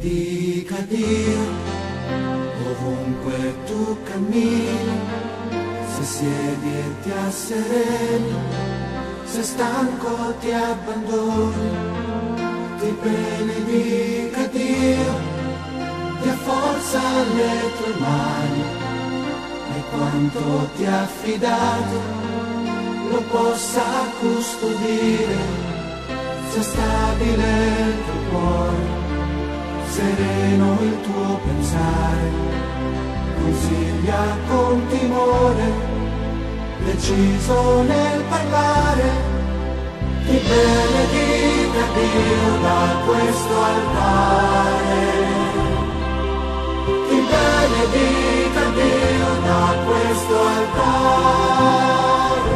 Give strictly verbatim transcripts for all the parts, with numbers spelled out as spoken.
benedica Dio, ovunque tu cammini, se siedi e ti assereni, se stanco ti abbandoni, ti benedica Dio, dia forza alle tue mani, e quanto ti ha affidato lo possa custodire, sia stabile il tuo cuore, sereno il tuo pensare, consiglia con timore, deciso nel parlare, ti benedica Dio da questo altare, ti benedica Dio da questo altare,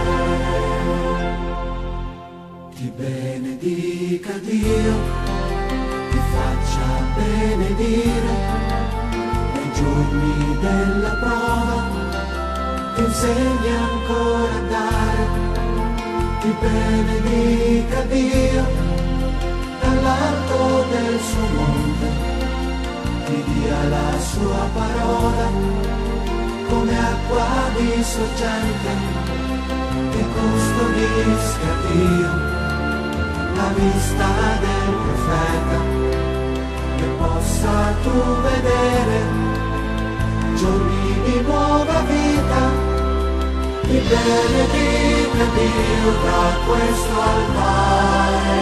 ti benedica Dio, ti faccia benedire nei giorni della prova, ti insegna ancora a dare, ti benedica Dio dall'alto del suo monte, ti dia la sua parola come acqua di sorgente, ti custodisca Dio la vista del profeta, che possa tu vedere giorni di nuova vita, ti benedica Dio da questo altare,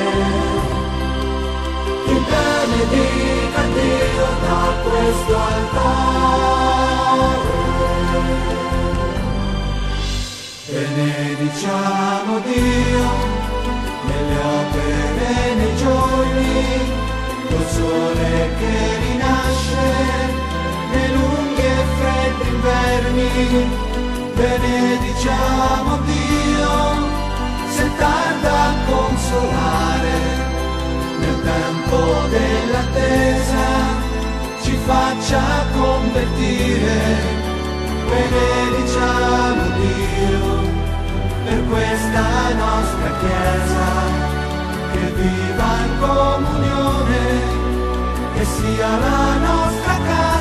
ti benedica Dio da questo altare. Benediciamo Dio nelle opere, nei giorni, col sole che rinasce, nei lunghi e freddi inverni. Benediciamo Dio se tarda a consolare, nel tempo dell'attesa ci faccia convertire. Benediciamo Dio per questa nostra Chiesa, che viva in comunione, che sia la nostra casa